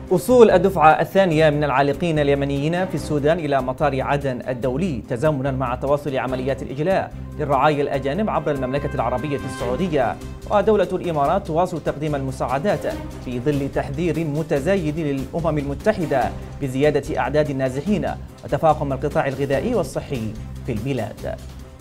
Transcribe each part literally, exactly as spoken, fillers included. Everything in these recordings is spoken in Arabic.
وصول الدفعة الثانية من العالقين اليمنيين في السودان إلى مطار عدن الدولي تزامنا مع تواصل عمليات الإجلاء للرعايا الأجانب عبر المملكة العربية السعودية. ودولة الإمارات تواصل تقديم المساعدات في ظل تحذير متزايد للأمم المتحدة بزيادة أعداد النازحين وتفاقم القطاع الغذائي والصحي في البلاد.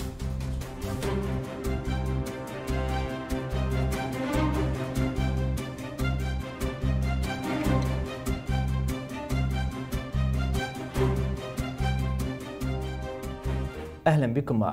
أهلا بكم.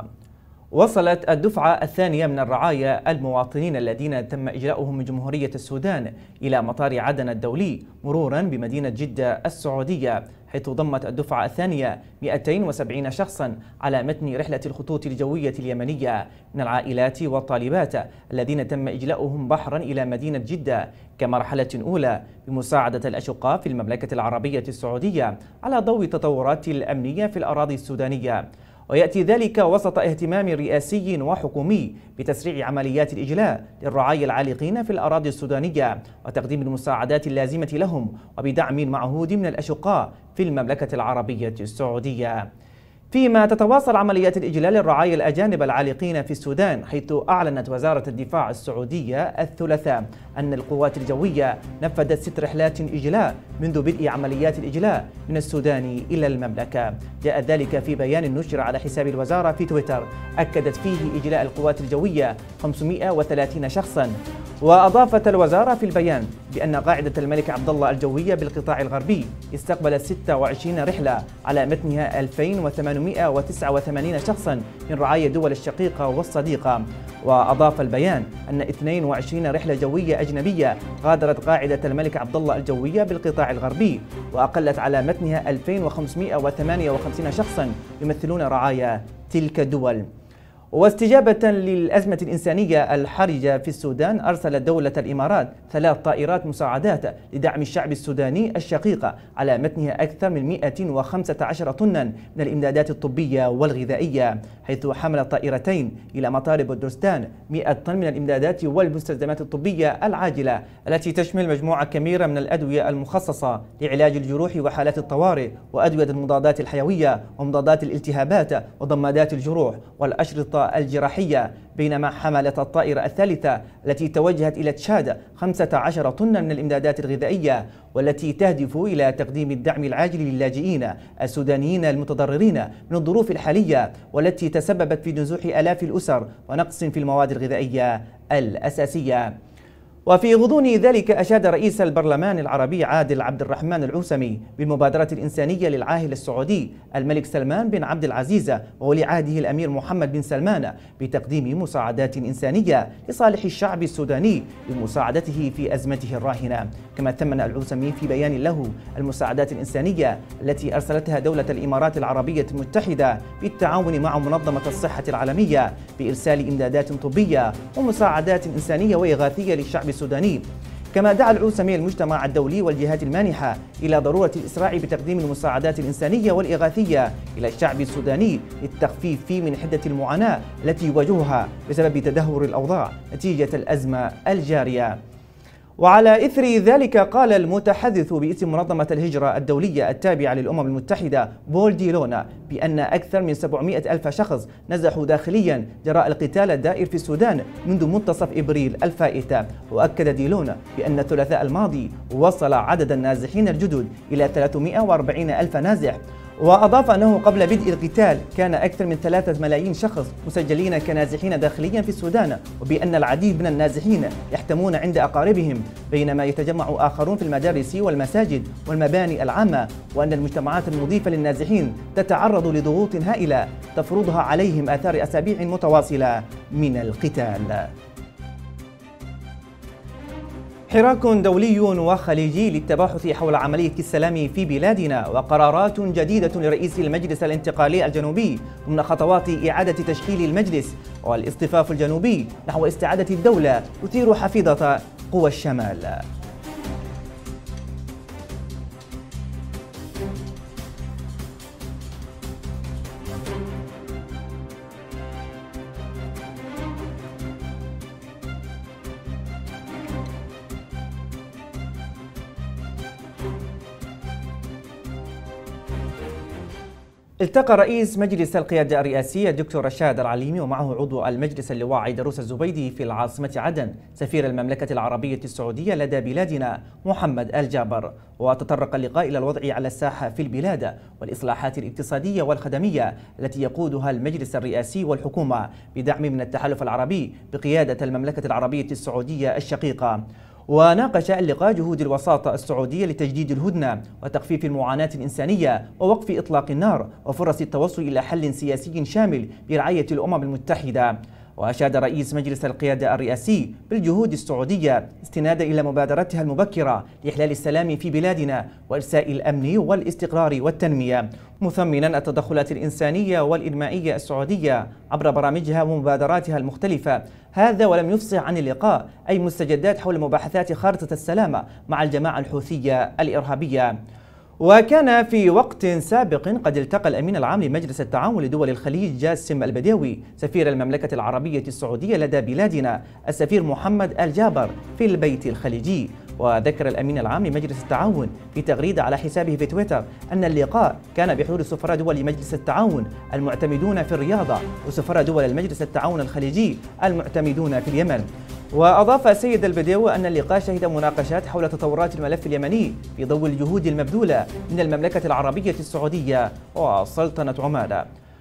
وصلت الدفعة الثانية من الرعايا المواطنين الذين تم إجلاؤهم من جمهورية السودان إلى مطار عدن الدولي مرورا بمدينة جدة السعودية، حيث ضمت الدفعة الثانية مئتين وسبعين شخصا على متن رحلة الخطوط الجوية اليمنية من العائلات والطالبات الذين تم إجلاؤهم بحرا إلى مدينة جدة كمرحلة أولى بمساعدة الأشقاء في المملكة العربية السعودية على ضوء التطورات الأمنية في الأراضي السودانية. ويأتي ذلك وسط اهتمام رئاسي وحكومي بتسريع عمليات الإجلاء للرعايا العالقين في الأراضي السودانية وتقديم المساعدات اللازمة لهم وبدعم معهود من الأشقاء في المملكة العربية السعودية. فيما تتواصل عمليات الإجلاء للرعايا الأجانب العالقين في السودان، حيث أعلنت وزارة الدفاع السعودية الثلاثاء أن القوات الجوية نفذت ست رحلات إجلاء منذ بدء عمليات الإجلاء من السودان إلى المملكة. جاء ذلك في بيان نشر على حساب الوزارة في تويتر أكدت فيه إجلاء القوات الجوية خمسمئة وثلاثين شخصا. وأضافت الوزارة في البيان بأن قاعدة الملك عبد الله الجوية بالقطاع الغربي استقبلت ستة وعشرين رحلة على متنها ألفين وثمانمئة وتسعة وثمانين شخصا من رعايا الدول الشقيقة والصديقة. وأضاف البيان أن اثنين وعشرين رحلة جوية أجنبية غادرت قاعدة الملك عبد الله الجوية بالقطاع الغربي وأقلت على متنها ألفين وخمسمئة وثمانية وخمسين شخصا يمثلون رعايا تلك الدول. واستجابة للأزمة الإنسانية الحرجة في السودان، أرسلت دولة الإمارات ثلاث طائرات مساعدات لدعم الشعب السوداني الشقيق على متنها أكثر من مئة وخمسة عشر طنا من الإمدادات الطبية والغذائية، حيث حمل الطائرتين إلى مطار بودرستان مئة طن من الإمدادات والمستلزمات الطبية العاجلة التي تشمل مجموعة كبيرة من الأدوية المخصصة لعلاج الجروح وحالات الطوارئ وأدوية المضادات الحيوية ومضادات الالتهابات وضمادات الجروح والأشرطة الجراحية. بينما حملت الطائرة الثالثة التي توجهت إلى تشاد خمسة عشر طنا من الإمدادات الغذائية والتي تهدف إلى تقديم الدعم العاجل للاجئين السودانيين المتضررين من الظروف الحالية والتي تسببت في نزوح آلاف الأسر ونقص في المواد الغذائية الأساسية. وفي غضون ذلك أشاد رئيس البرلمان العربي عادل عبد الرحمن العوسمي بالمبادرة الإنسانية للعاهل السعودي الملك سلمان بن عبد العزيز وولي عهده الأمير محمد بن سلمان بتقديم مساعدات إنسانية لصالح الشعب السوداني لمساعدته في أزمته الراهنة. كما ثمن العوسمي في بيان له المساعدات الإنسانية التي أرسلتها دولة الإمارات العربية المتحدة بالتعاون مع منظمة الصحة العالمية بإرسال إمدادات طبية ومساعدات إنسانية وإغاثية للشعب السوداني. كما دعا العوسمي المجتمع الدولي والجهات المانحة إلى ضرورة الإسراع بتقديم المساعدات الإنسانية والإغاثية إلى الشعب السوداني للتخفيف من حدة المعاناة التي يواجهها بسبب تدهور الأوضاع نتيجة الأزمة الجارية. وعلى إثر ذلك قال المتحدث باسم منظمة الهجرة الدولية التابعة للأمم المتحدة بول ديلون بأن أكثر من سبعمئة ألف شخص نزحوا داخليا جراء القتال الدائر في السودان منذ منتصف إبريل الفائت. وأكد ديلون بأن الثلاثاء الماضي وصل عدد النازحين الجدد إلى ثلاثمئة وأربعين ألف نازح. وأضاف أنه قبل بدء القتال كان أكثر من ثلاثة ملايين شخص مسجلين كنازحين داخليا في السودان، وبأن العديد من النازحين يحتمون عند أقاربهم بينما يتجمع آخرون في المدارس والمساجد والمباني العامة، وأن المجتمعات المضيفة للنازحين تتعرض لضغوط هائلة تفرضها عليهم آثار أسابيع متواصلة من القتال. حراك دولي وخليجي للتباحث حول عملية السلام في بلادنا، وقرارات جديدة لرئيس المجلس الانتقالي الجنوبي ضمن خطوات إعادة تشكيل المجلس، والاصطفاف الجنوبي نحو استعادة الدولة تثير حفيظة قوى الشمال. التقى رئيس مجلس القيادة الرئاسي الدكتور رشاد العليمي ومعه عضو المجلس اللواء عيدروس الزبيدي في العاصمة عدن سفير المملكة العربية السعودية لدى بلادنا محمد الجابر. وتطرق اللقاء إلى الوضع على الساحة في البلاد والإصلاحات الاقتصادية والخدمية التي يقودها المجلس الرئاسي والحكومة بدعم من التحالف العربي بقيادة المملكة العربية السعودية الشقيقة. وناقش اللقاء جهود الوساطة السعودية لتجديد الهدنة وتخفيف المعاناة الإنسانية ووقف إطلاق النار وفرص التوصل إلى حل سياسي شامل برعاية الأمم المتحدة. وأشاد رئيس مجلس القيادة الرئاسي بالجهود السعودية استنادا إلى مبادرتها المبكرة لإحلال السلام في بلادنا وإرساء الأمن والاستقرار والتنمية، مثمنا التدخلات الإنسانية والإنمائية السعودية عبر برامجها ومبادراتها المختلفة. هذا ولم يفصح عن اللقاء أي مستجدات حول مباحثات خارطة السلام مع الجماعة الحوثية الإرهابية. وكان في وقت سابق قد التقى الأمين العام لمجلس التعاون لدول الخليج جاسم البديوي سفير المملكة العربية السعودية لدى بلادنا السفير محمد الجابر في البيت الخليجي. وذكر الأمين العام لمجلس التعاون في تغريدة على حسابه في تويتر أن اللقاء كان بحضور سفراء دول مجلس التعاون المعتمدون في الرياضة وسفراء دول المجلس التعاون الخليجي المعتمدون في اليمن. وأضاف السيد البديوي أن اللقاء شهد مناقشات حول تطورات الملف اليمني في ضوء الجهود المبذولة من المملكة العربية السعودية وسلطنة عمان.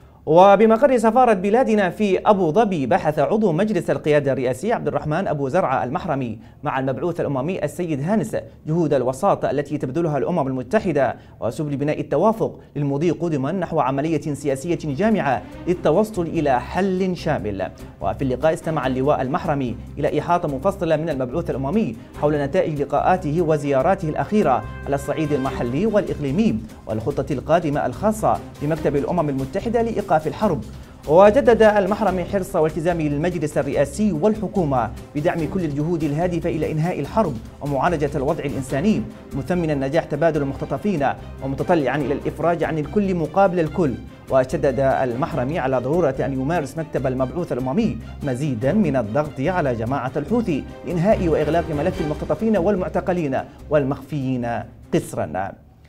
وبمقر سفارة بلادنا في أبو ظبي بحث عضو مجلس القيادة الرئاسي عبد الرحمن أبو زرعة المحرمي مع المبعوث الأممي السيد هانس جهود الوساطة التي تبذلها الأمم المتحدة وسبل بناء التوافق للمضي قدما نحو عملية سياسية جامعة للتوصل إلى حل شامل. وفي اللقاء استمع اللواء المحرمي إلى إحاطة مفصلة من المبعوث الأممي حول نتائج لقاءاته وزياراته الأخيرة على الصعيد المحلي والإقليمي والخطة القادمة الخاصة بمكتب الأمم المتحدة لإيقاف في الحرب. وجدد المحرمي حرص والتزام المجلس الرئاسي والحكومة بدعم كل الجهود الهادفة إلى إنهاء الحرب ومعالجة الوضع الإنساني، مثمنا نجاح تبادل المختطفين ومتطلعا إلى الإفراج عن الكل مقابل الكل. وشدد المحرمي على ضرورة أن يمارس مكتب المبعوث الأممي مزيدا من الضغط على جماعة الحوثي لإنهاء وإغلاق ملف المختطفين والمعتقلين والمخفيين قسرا.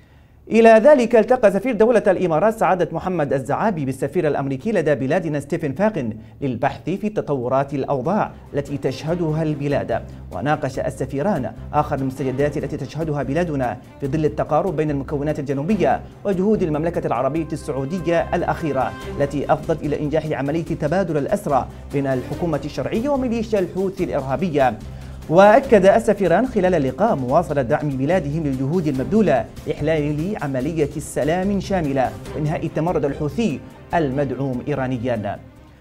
إلى ذلك التقى سفير دولة الإمارات سعادة محمد الزعابي بالسفير الأمريكي لدى بلادنا ستيفن فاقن للبحث في تطورات الأوضاع التي تشهدها البلاد. وناقش السفيران آخر المستجدات التي تشهدها بلادنا في ظل التقارب بين المكونات الجنوبية وجهود المملكة العربية السعودية الأخيرة التي أفضت إلى إنجاح عملية تبادل الأسرى بين الحكومة الشرعية وميليشيا الحوثي الإرهابية. وأكد السفيران خلال اللقاء مواصلة دعم بلادهم للجهود المبذولة لإحلال عملية السلام شاملة وإنهاء التمرد الحوثي المدعوم إيرانيا.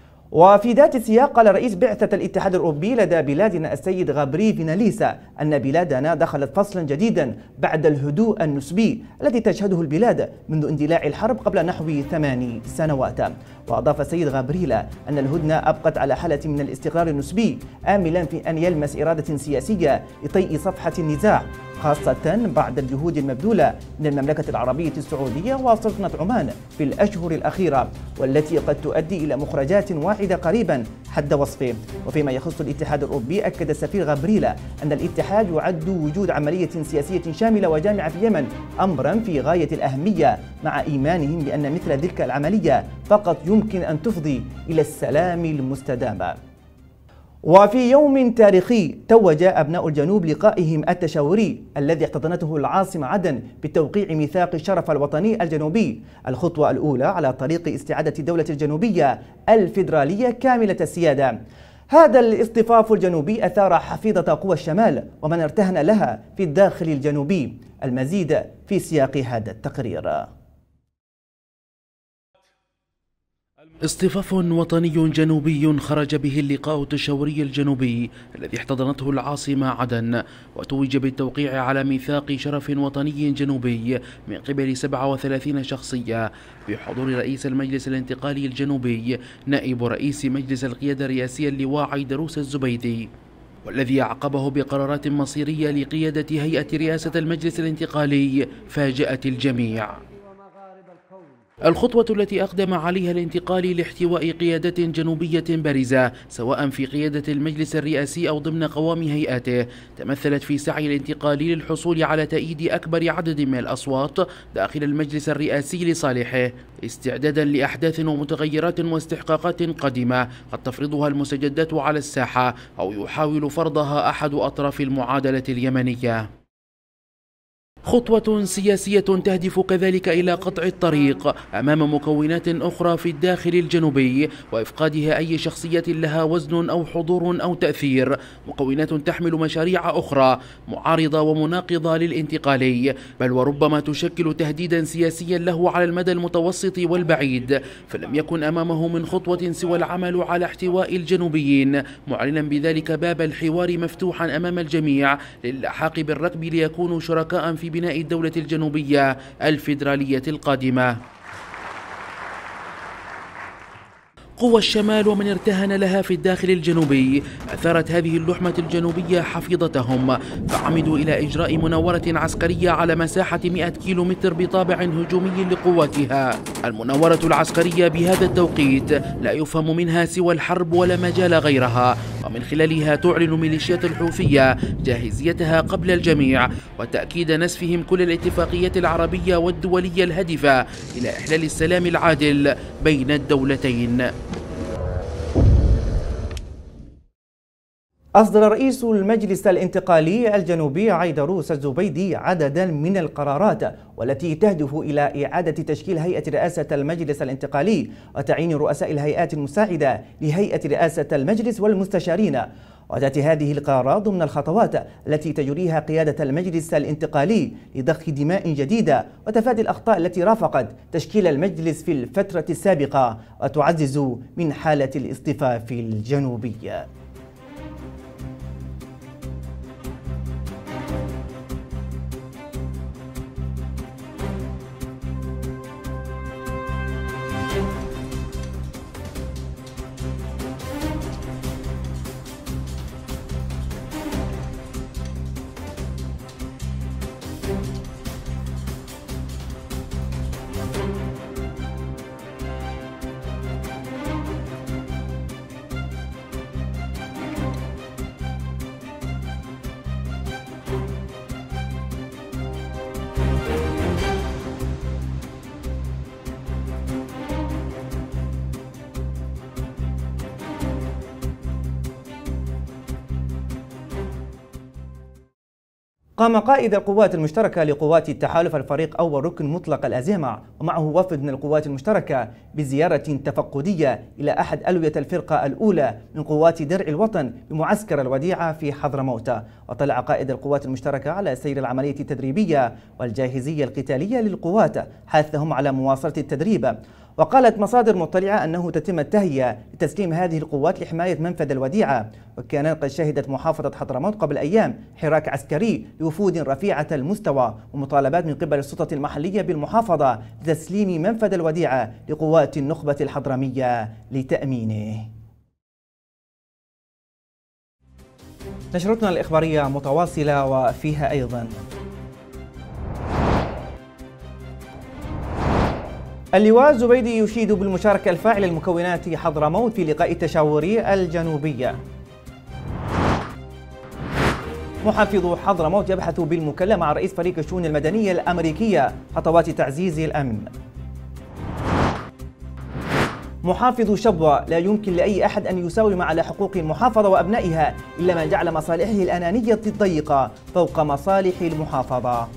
وفي ذات السياق قال رئيس بعثة الاتحاد الأوروبي لدى بلادنا السيد غابري فيناليسا أن بلادنا دخلت فصلا جديدا بعد الهدوء النسبي الذي تشهده البلاد منذ اندلاع الحرب قبل نحو ثماني سنوات. وأضاف السيد غابريلا أن الهدنة أبقت على حالة من الاستقرار النسبي، آملا في أن يلمس إرادة سياسية لطيء صفحة النزاع، خاصة بعد الجهود المبذولة من المملكة العربية السعودية وسلطنة عمان في الأشهر الأخيرة، والتي قد تؤدي إلى مخرجات واعدة قريبا حد وصفه. وفيما يخص الاتحاد الأوروبي أكد السفير غابريلا أن الاتحاد يعد وجود عملية سياسية شاملة وجامعة في اليمن أمرا في غاية الأهمية، مع إيمانهم بأن مثل تلك العملية فقط يمكن أن تفضي إلى السلام المستدام. وفي يوم تاريخي توج أبناء الجنوب لقائهم التشاوري الذي احتضنته العاصمة عدن بتوقيع ميثاق الشرف الوطني الجنوبي، الخطوة الأولى على طريق استعادة الدولة الجنوبية الفيدرالية كاملة السيادة. هذا الاصطفاف الجنوبي أثار حفيظة قوى الشمال ومن ارتهن لها في الداخل الجنوبي. المزيد في سياق هذا التقرير. اصطفاف وطني جنوبي خرج به اللقاء التشاوري الجنوبي الذي احتضنته العاصمة عدن، وتوج بالتوقيع على ميثاق شرف وطني جنوبي من قبل سبعة وثلاثين شخصية بحضور رئيس المجلس الانتقالي الجنوبي نائب رئيس مجلس القيادة الرئاسية اللواء عيدروس الزبيدي، والذي أعقبه بقرارات مصيرية لقيادة هيئة رئاسة المجلس الانتقالي فاجأت الجميع. الخطوة التي أقدم عليها الانتقالي لاحتواء قيادة جنوبية بارزة سواء في قيادة المجلس الرئاسي أو ضمن قوام هيئاته تمثلت في سعي الانتقالي للحصول على تأييد أكبر عدد من الأصوات داخل المجلس الرئاسي لصالحه، استعدادا لأحداث ومتغيرات واستحقاقات قادمة قد تفرضها المستجدات على الساحة أو يحاول فرضها أحد أطراف المعادلة اليمنية. خطوة سياسية تهدف كذلك إلى قطع الطريق أمام مكونات أخرى في الداخل الجنوبي وإفقادها أي شخصية لها وزن أو حضور أو تأثير، مكونات تحمل مشاريع أخرى معارضة ومناقضة للانتقالي، بل وربما تشكل تهديدا سياسيا له على المدى المتوسط والبعيد، فلم يكن أمامه من خطوة سوى العمل على احتواء الجنوبيين، معلنا بذلك باب الحوار مفتوحا أمام الجميع للحاق بالركب ليكونوا شركاء في بناء الدولة الجنوبية الفيدرالية القادمة. قوى الشمال ومن ارتهن لها في الداخل الجنوبي أثارت هذه اللحمة الجنوبية حفيظتهم، فعمدوا إلى إجراء مناورة عسكرية على مساحة مئة كيلو متر بطابع هجومي لقواتها. المناورة العسكرية بهذا التوقيت لا يفهم منها سوى الحرب ولا مجال غيرها، ومن خلالها تعلن ميليشيات الحوثية جاهزيتها قبل الجميع وتأكيد نسفهم كل الاتفاقيات العربية والدولية الهادفة إلى إحلال السلام العادل بين الدولتين. أصدر رئيس المجلس الانتقالي الجنوبي عيدروس الزبيدي عددا من القرارات والتي تهدف إلى إعادة تشكيل هيئة رئاسة المجلس الانتقالي وتعيين رؤساء الهيئات المساعدة لهيئة رئاسة المجلس والمستشارين. وتأتي هذه القرارات ضمن الخطوات التي تجريها قيادة المجلس الانتقالي لضخ دماء جديدة وتفادي الأخطاء التي رافقت تشكيل المجلس في الفترة السابقة وتعزز من حالة الاصطفاف الجنوبية. قام قائد القوات المشتركة لقوات التحالف الفريق أول ركن مطلق الأزيمة ومعه وفد من القوات المشتركة بزيارة تفقدية إلى أحد ألوية الفرقة الأولى من قوات درع الوطن بمعسكر الوديعة في حضرموت. وطلع قائد القوات المشتركة على سير العملية التدريبية والجاهزية القتالية للقوات حثهم على مواصلة التدريب. وقالت مصادر مطلعة أنه تتم التهيئة لتسليم هذه القوات لحماية منفذ الوديعة. وكانت قد شهدت محافظة حضرموت قبل أيام حراك عسكري لوفود رفيعة المستوى ومطالبات من قبل السلطة المحلية بالمحافظة لتسليم منفذ الوديعة لقوات النخبة الحضرمية لتأمينه. نشرتنا الإخبارية متواصلة وفيها أيضا اللواء الزبيدي يشيد بالمشاركة الفاعلة لمكونات حضرموت في لقاء التشاوري الجنوبية. محافظ حضرموت يبحث بالمكالمة مع رئيس فريق الشؤون المدنية الأمريكية خطوات تعزيز الأمن. محافظ شبوة لا يمكن لأي أحد أن يساوم على حقوق المحافظة وأبنائها إلا من جعل مصالحه الأنانية الضيقة فوق مصالح المحافظة.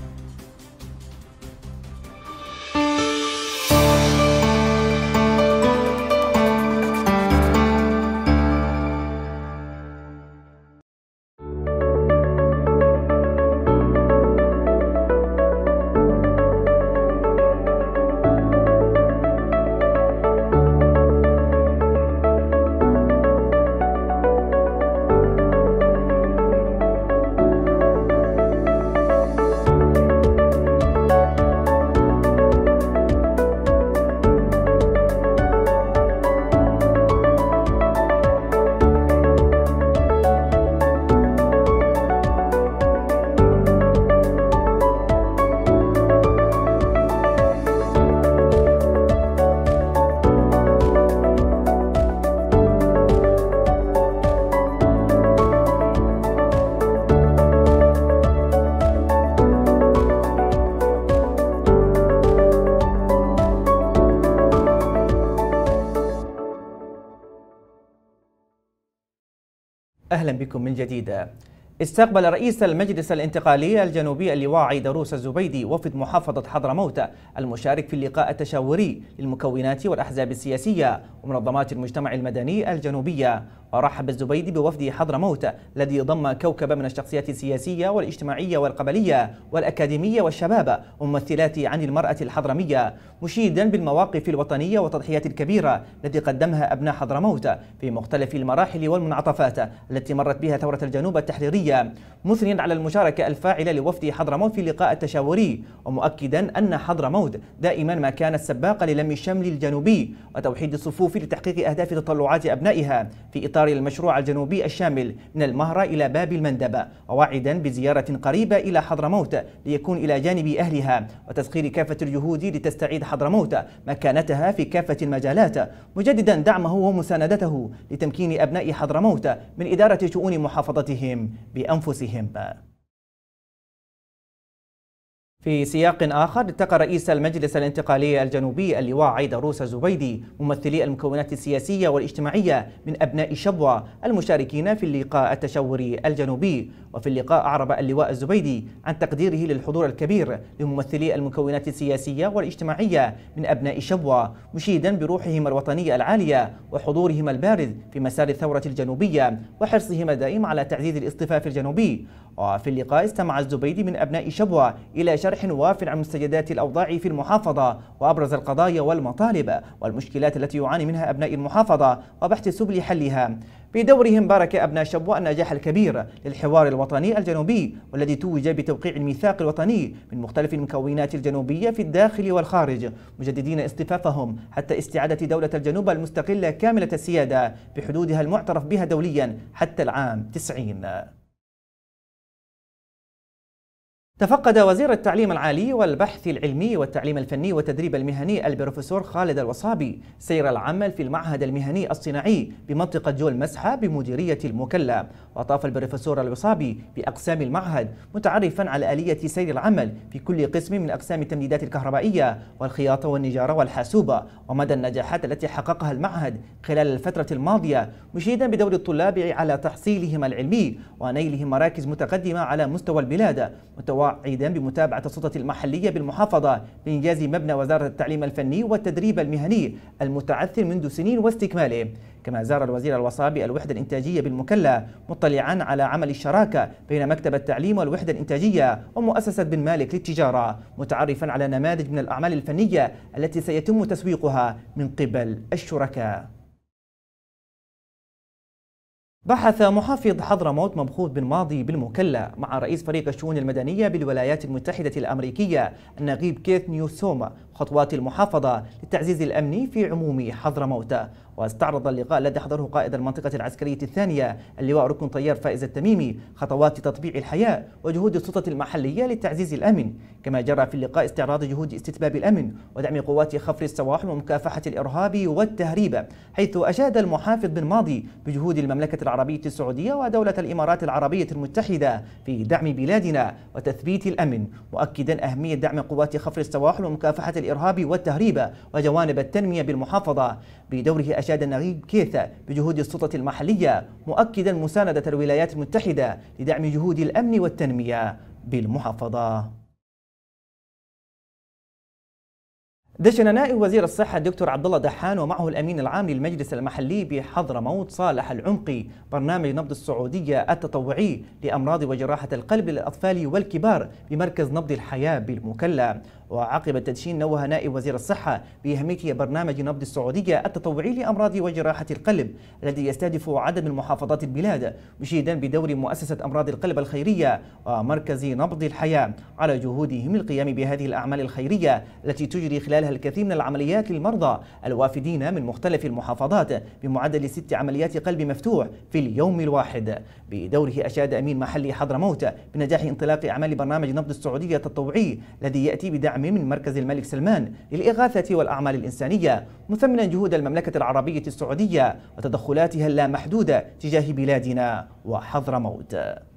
أهلا بكم من جديد. استقبل رئيس المجلس الانتقالي الجنوبي اللواء عيدروس الزبيدي وفد محافظة حضرموت المشارك في اللقاء التشاوري للمكونات والأحزاب السياسية ومنظمات المجتمع المدني الجنوبية. ورحب الزبيدي بوفد حضرموت الذي ضم كوكب من الشخصيات السياسية والاجتماعية والقبلية والأكاديمية والشباب وممثلات عن المرأة الحضرمية، مشيدا بالمواقف الوطنية والتضحيات الكبيرة التي قدمها أبناء حضرموت في مختلف المراحل والمنعطفات التي مرت بها ثورة الجنوب التحريرية، مثنيا على المشاركة الفاعلة لوفد حضرموت في اللقاء التشاوري، ومؤكدا أن حضرموت دائما ما كانت سباقة للم الشمل الجنوبي وتوحيد الصفوف لتحقيق أهداف تطلعات أبنائها في إطار المشروع الجنوبي الشامل من المهرة إلى باب المندب، وواعدا بزيارة قريبة إلى حضرموت ليكون إلى جانب أهلها وتسخير كافة الجهود لتستعيد حضرموت مكانتها في كافة المجالات، مجددا دعمه ومساندته لتمكين أبناء حضرموت من إدارة شؤون محافظتهم بأنفسهم. في سياق آخر، التقى رئيس المجلس الانتقالي الجنوبي اللواء عيدروس الزبيدي ممثلي المكونات السياسية والاجتماعية من أبناء شبوة المشاركين في اللقاء التشاوري الجنوبي. وفي اللقاء أعرب اللواء الزبيدي عن تقديره للحضور الكبير لممثلي المكونات السياسية والاجتماعية من أبناء شبوة، مشيدا بروحهم الوطنية العالية وحضورهم البارز في مسار الثورة الجنوبية وحرصهم الدائم على تعزيز الاصطفاف الجنوبي. وفي اللقاء استمع الزبيدي من أبناء شبوة إلى شرح واف عن مستجدات الأوضاع في المحافظة وأبرز القضايا والمطالب والمشكلات التي يعاني منها أبناء المحافظة وبحث سبل حلها. في دورهم بارك أبناء شبوة النجاح الكبير للحوار الوطني الجنوبي والذي توج بتوقيع الميثاق الوطني من مختلف المكونات الجنوبية في الداخل والخارج، مجددين اصطفافهم حتى استعادة دولة الجنوب المستقلة كاملة السيادة بحدودها المعترف بها دوليا حتى العام تسعين. تفقد وزير التعليم العالي والبحث العلمي والتعليم الفني والتدريب المهني البروفيسور خالد الوصابي سير العمل في المعهد المهني الصناعي بمنطقة جول مسحة بمديرية المكلا. وطاف البروفيسور الوصابي بأقسام المعهد متعرفا على آلية سير العمل في كل قسم من أقسام التمديدات الكهربائية والخياطة والنجارة والحاسوبة ومدى النجاحات التي حققها المعهد خلال الفترة الماضية، مشيدا بدور الطلاب على تحصيلهم العلمي ونيلهم مراكز متقدمة على مستوى البلاد، متوعدا بمتابعة السلطة المحلية بالمحافظة بإنجاز مبنى وزارة التعليم الفني والتدريب المهني المتعثر منذ سنين واستكماله. كما زار الوزير الوصابي الوحدة الإنتاجية بالمكلا مطلعا على عمل الشراكة بين مكتب التعليم والوحدة الإنتاجية ومؤسسة بن مالك للتجارة، متعرفا على نماذج من الأعمال الفنية التي سيتم تسويقها من قبل الشركاء. بحث محافظ حضرموت مبخوت بن ماضي بالمكلا مع رئيس فريق الشؤون المدنية بالولايات المتحدة الأمريكية النقيب كيث نيوسوم خطوات المحافظة للتعزيز الأمني في عموم حضرموت. واستعرض اللقاء الذي حضره قائد المنطقة العسكرية الثانية اللواء ركن طيار فائز التميمي خطوات تطبيع الحياة وجهود السلطة المحلية لتعزيز الأمن. كما جرى في اللقاء استعراض جهود استتباب الأمن ودعم قوات خفر السواحل ومكافحة الإرهاب والتهريب، حيث أشاد المحافظ بن ماضي بجهود المملكة العربية السعودية ودولة الإمارات العربية المتحدة في دعم بلادنا وتثبيت الأمن، مؤكدا أهمية دعم قوات خفر السواحل ومكافحة الإرهاب والتهريب وجوانب التنمية بالمحافظة. بدوره أشاد النقيب كيث بجهود السلطة المحلية، مؤكدا مساندة الولايات المتحدة لدعم جهود الأمن والتنمية بالمحافظة. دشن نائب وزير الصحة الدكتور عبد الله دحان ومعه الأمين العام للمجلس المحلي بحضرموت صالح العنقي برنامج نبض السعودية التطوعي لأمراض وجراحة القلب للأطفال والكبار بمركز نبض الحياة بالمكلا. وعقب التدشين نوه نائب وزير الصحة بأهمية برنامج نبض السعودية التطوعي لأمراض وجراحة القلب الذي يستهدف عدد من محافظات البلاد، مشيدا بدور مؤسسة أمراض القلب الخيرية ومركز نبض الحياة على جهودهم للقيام بهذه الأعمال الخيرية التي تجري خلالها الكثير من العمليات للمرضى الوافدين من مختلف المحافظات بمعدل ست عمليات قلب مفتوح في اليوم الواحد. بدوره أشاد أمين محلي حضرموت بنجاح انطلاق أعمال برنامج نبض السعودية التطوعي الذي يأتي بدعم من مركز الملك سلمان للإغاثة والأعمال الإنسانية، مثمنا جهود المملكة العربية السعودية وتدخلاتها اللامحدودة تجاه بلادنا وحضرموت.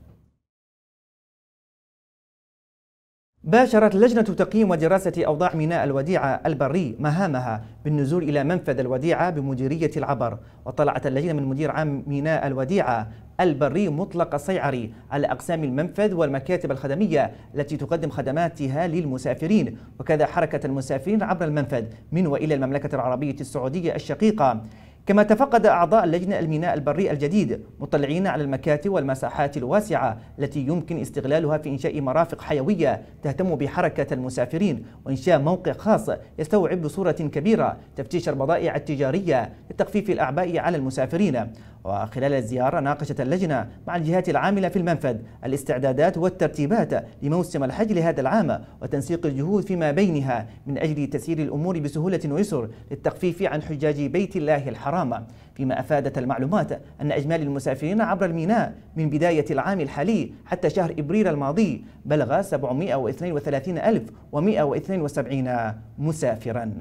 باشرت لجنة تقييم ودراسة أوضاع ميناء الوديعة البري مهامها بالنزول إلى منفذ الوديعة بمديرية العبر. وطلعت اللجنة من مدير عام ميناء الوديعة البري مطلق الصيعري على أقسام المنفذ والمكاتب الخدمية التي تقدم خدماتها للمسافرين، وكذا حركة المسافرين عبر المنفذ من وإلى المملكة العربية السعودية الشقيقة. كما تفقد أعضاء اللجنة الميناء البري الجديد مطلعين على المكاتب والمساحات الواسعة التي يمكن استغلالها في إنشاء مرافق حيوية تهتم بحركة المسافرين، وإنشاء موقع خاص يستوعب بصورة كبيرة تفتيش البضائع التجارية لتخفيف الأعباء على المسافرين. وخلال الزيارة ناقشت اللجنة مع الجهات العاملة في المنفذ الاستعدادات والترتيبات لموسم الحج لهذا العام، وتنسيق الجهود فيما بينها من أجل تسيير الأمور بسهولة ويسر للتخفيف عن حجاج بيت الله الحرام. فيما أفادت المعلومات أن إجمالي المسافرين عبر الميناء من بداية العام الحالي حتى شهر إبريل الماضي بلغ سبعمائة واثنين وثلاثين ألف ومائة واثنين وسبعين مسافراً.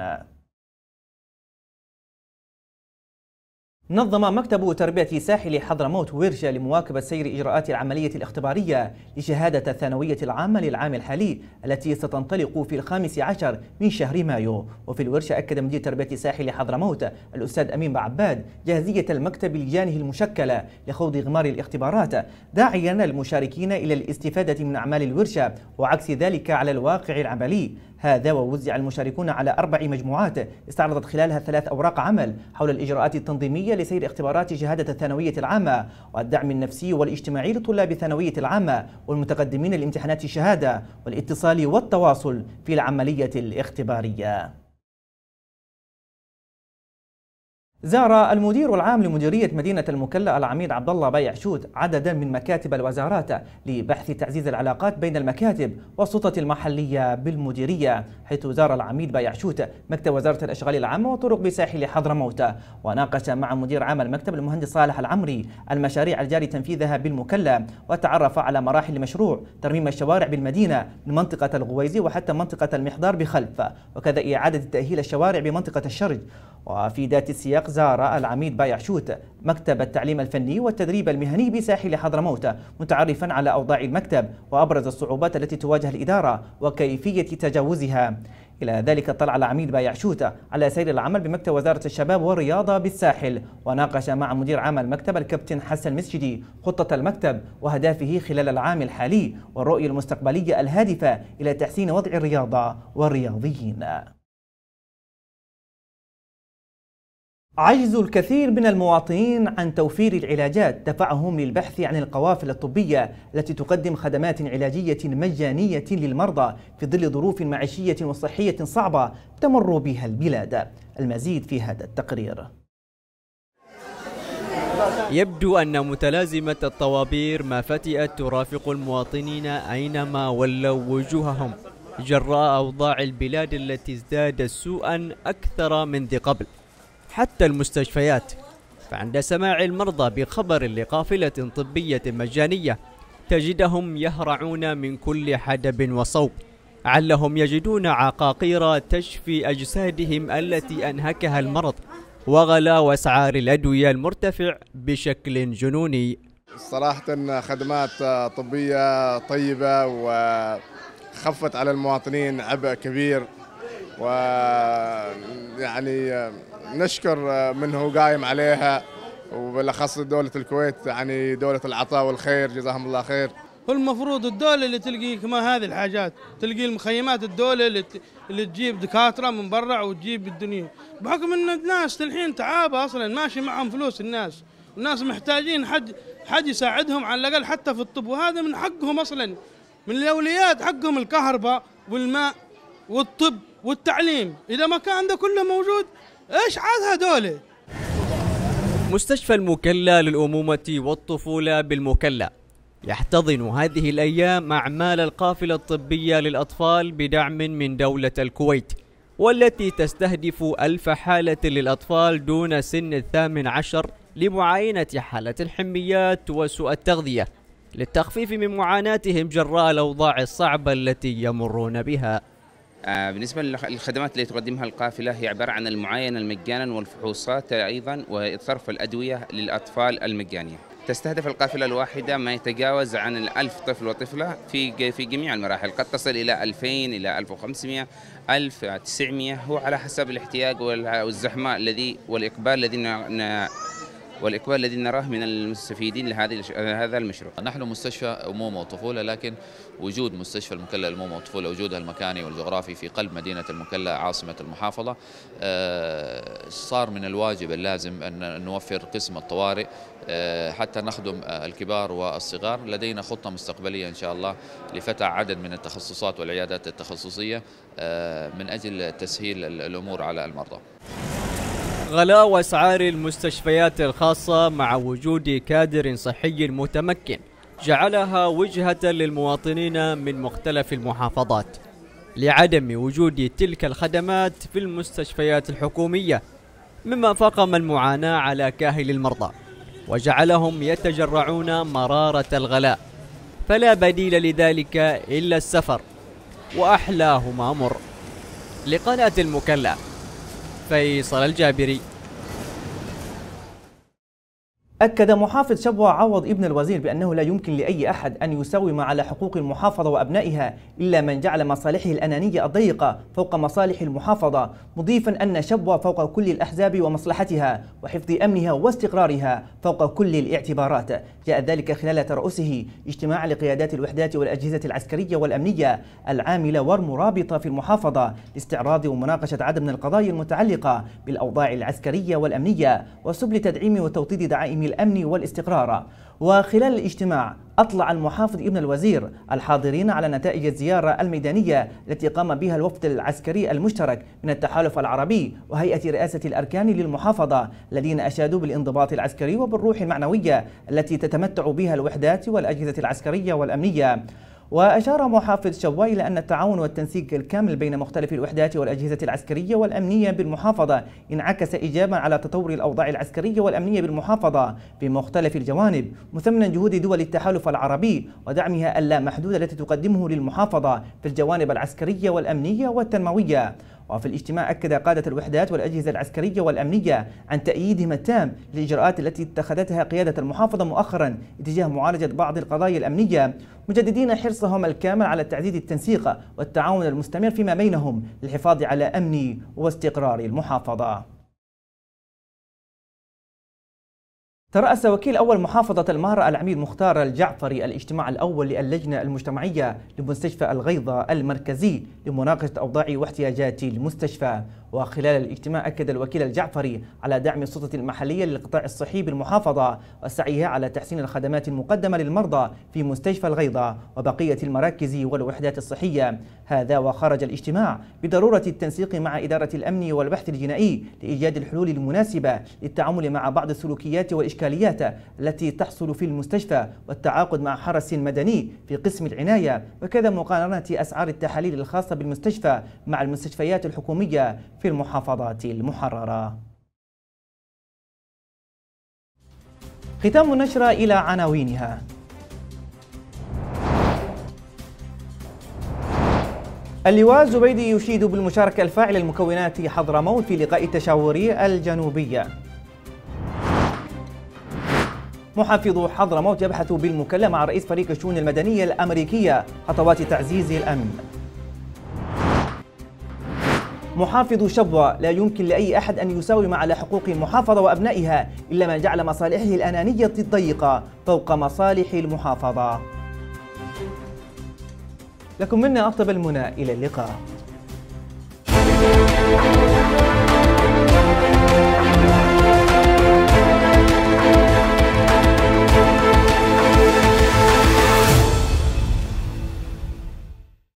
نظم مكتب تربية ساحل حضرموت ورشة لمواكبة سير إجراءات العملية الاختبارية لشهادة الثانوية العامة للعام الحالي التي ستنطلق في الخامس عشر من شهر مايو. وفي الورشة أكد مدير تربية ساحل حضرموت الأستاذ أمين بعباد جاهزية المكتب لجانه المشكلة لخوض غمار الاختبارات، داعيا المشاركين إلى الاستفادة من أعمال الورشة وعكس ذلك على الواقع العملي. هذا ووزع المشاركون على أربع مجموعات استعرضت خلالها ثلاث أوراق عمل حول الإجراءات التنظيمية لسير اختبارات شهادة الثانوية العامة والدعم النفسي والاجتماعي لطلاب الثانوية العامة والمتقدمين لامتحانات الشهادة والاتصال والتواصل في العملية الاختبارية. زار المدير العام لمديرية مدينة المكلا العميد عبد الله بايعشوت عددا من مكاتب الوزارات لبحث تعزيز العلاقات بين المكاتب والسلطة المحلية بالمديرية، حيث زار العميد بايعشوت مكتب وزارة الأشغال العامة وطرق بساحل حضرموت، وناقش مع مدير عام المكتب المهندس صالح العمري المشاريع الجاري تنفيذها بالمكلا، وتعرف على مراحل مشروع ترميم الشوارع بالمدينة من منطقة الغويزي وحتى منطقة المحضار بخلف، وكذا إعادة تأهيل الشوارع بمنطقة الشرج. وفي ذات السياق زار العميد بايعشوت مكتب التعليم الفني والتدريب المهني بساحل حضرموت متعرفا على أوضاع المكتب وأبرز الصعوبات التي تواجه الإدارة وكيفية تجاوزها. إلى ذلك اطلع العميد بايعشوت على سير العمل بمكتب وزارة الشباب والرياضة بالساحل، وناقش مع مدير عام المكتب الكابتن حسن مسجدي خطة المكتب وأهدافه خلال العام الحالي والرؤية المستقبلية الهادفة إلى تحسين وضع الرياضة والرياضيين. عجز الكثير من المواطنين عن توفير العلاجات دفعهم للبحث عن القوافل الطبية التي تقدم خدمات علاجية مجانية للمرضى في ظل ظروف معيشية وصحية صعبة تمر بها البلاد. المزيد في هذا التقرير. يبدو أن متلازمة الطوابير ما فتئت ترافق المواطنين أينما ولوا وجوههم جراء أوضاع البلاد التي ازدادت سوءا أكثر من ذي قبل. حتى المستشفيات، فعند سماع المرضى بخبر لقافلة طبية مجانية تجدهم يهرعون من كل حدب وصوب، علهم يجدون عقاقير تشفي أجسادهم التي أنهكها المرض وغلا وأسعار الأدوية المرتفع بشكل جنوني. صراحة خدمات طبية طيبة وخفت على المواطنين عبء كبير، ويعني نشكر من هو قايم عليها، وبالأخص دولة الكويت، يعني دولة العطاء والخير، جزاهم الله خير. هو المفروض الدولة اللي تلقي كما هذه الحاجات، تلقي المخيمات الدولة اللي, اللي تجيب دكاترة من برا وتجيب الدنيا، بحكم ان الناس الحين تعابة اصلا ماشي معهم فلوس، الناس الناس محتاجين حد حد يساعدهم على الأقل حتى في الطب، وهذا من حقهم اصلا، من الأولويات حقهم الكهرباء والماء والطب والتعليم. إذا ما كان ده كله موجود ايش عاد هذول؟ مستشفى المكلا للأمومة والطفولة بالمكلا يحتضن هذه الأيام أعمال القافلة الطبية للأطفال بدعم من دولة الكويت، والتي تستهدف ألف حالة للأطفال دون سن الثامن عشر لمعاينة حالة الحميات وسوء التغذية للتخفيف من معاناتهم جراء الأوضاع الصعبة التي يمرون بها. بالنسبة للخدمات اللي تقدمها القافلة هي عبارة عن المعاينة مجانا والفحوصات أيضا وصرف الأدوية للأطفال المجانية. تستهدف القافلة الواحدة ما يتجاوز عن الألف طفل وطفلة في في جميع المراحل، قد تصل إلى ألفين إلى ألف وخمسمائة ألف وتسعمائة، هو على حسب الاحتياج والزحمة الذي والإقبال الذي والإقبال الذي نراه من المستفيدين لهذه هذا المشروع. نحن مستشفى أمومة وطفولة، لكن وجود مستشفى المكلا للأمومة والطفولة، وجودها المكاني والجغرافي في قلب مدينة المكلا عاصمة المحافظة، صار من الواجب اللازم أن نوفر قسم الطوارئ حتى نخدم الكبار والصغار. لدينا خطة مستقبلية إن شاء الله لفتح عدد من التخصصات والعيادات التخصصية من أجل تسهيل الأمور على المرضى. غلاء وأسعار المستشفيات الخاصة مع وجود كادر صحي متمكن جعلها وجهة للمواطنين من مختلف المحافظات، لعدم وجود تلك الخدمات في المستشفيات الحكومية، مما فاقم المعاناة على كاهل المرضى وجعلهم يتجرعون مرارة الغلاء، فلا بديل لذلك إلا السفر، وأحلاهما مر. لقناة المكلا، فيصل الجابري. أكد محافظ شبوة عوض ابن الوزير بأنه لا يمكن لأي أحد أن يساوم على حقوق المحافظة وأبنائها إلا من جعل مصالحه الأنانية الضيقة فوق مصالح المحافظة، مضيفا أن شبوة فوق كل الأحزاب ومصلحتها، وحفظ أمنها واستقرارها فوق كل الاعتبارات. جاء ذلك خلال ترأسه اجتماع لقيادات الوحدات والأجهزة العسكرية والأمنية العاملة والمرابطة في المحافظة لاستعراض ومناقشة عدد من القضايا المتعلقة بالأوضاع العسكرية والأمنية وسبل تدعيم وتوطيد دعائم الأمن والاستقرار. وخلال الاجتماع أطلع المحافظ ابن الوزير الحاضرين على نتائج الزيارة الميدانية التي قام بها الوفد العسكري المشترك من التحالف العربي وهيئة رئاسة الأركان للمحافظة، الذين أشادوا بالانضباط العسكري وبالروح المعنوية التي تتمتع بها الوحدات والأجهزة العسكرية والأمنية. وأشار محافظ شبوة إلى أن التعاون والتنسيق الكامل بين مختلف الوحدات والأجهزة العسكرية والأمنية بالمحافظة انعكس إيجابا على تطور الأوضاع العسكرية والأمنية بالمحافظة بمختلف الجوانب، مثمنا جهود دول التحالف العربي ودعمها اللامحدود التي تقدمه للمحافظة في الجوانب العسكرية والأمنية والتنموية. وفي الاجتماع أكد قادة الوحدات والأجهزة العسكرية والأمنية عن تأييدهم التام للإجراءات التي اتخذتها قيادة المحافظة مؤخرا اتجاه معالجة بعض القضايا الأمنية، مجددين حرصهم الكامل على تعزيز التنسيق والتعاون المستمر فيما بينهم للحفاظ على أمن واستقرار المحافظة. ترأس وكيل أول محافظة المهرة العميد مختار الجعفري الاجتماع الأول للجنة المجتمعية لمستشفى الغيضة المركزي لمناقشة أوضاع واحتياجات المستشفى. وخلال الاجتماع أكد الوكيل الجعفري على دعم السلطة المحلية للقطاع الصحي بالمحافظة وسعيها على تحسين الخدمات المقدمة للمرضى في مستشفى الغيضة وبقية المراكز والوحدات الصحية. هذا وخرج الاجتماع بضرورة التنسيق مع إدارة الأمن والبحث الجنائي لإيجاد الحلول المناسبة للتعامل مع بعض السلوكيات والإشكاليات التي تحصل في المستشفى، والتعاقد مع حرس مدني في قسم العناية، وكذا مقارنة أسعار التحاليل الخاصة بالمستشفى مع المستشفيات الحكومية في المحافظات المحررة. ختام النشرة إلى عناوينها. اللواء زبيدي يشيد بالمشاركة الفاعلة لمكونات حضرموت في لقاء التشاوري الجنوبية. محافظو حضرموت يبحث بالمكلا مع رئيس فريق الشؤون المدنية الأمريكية خطوات تعزيز الأمن. محافظ شبوة لا يمكن لأي أحد أن يساوم على حقوق المحافظة وأبنائها إلا من جعل مصالحه الأنانية الضيقة فوق مصالح المحافظة. لكم منا أطيب المنى، إلى اللقاء.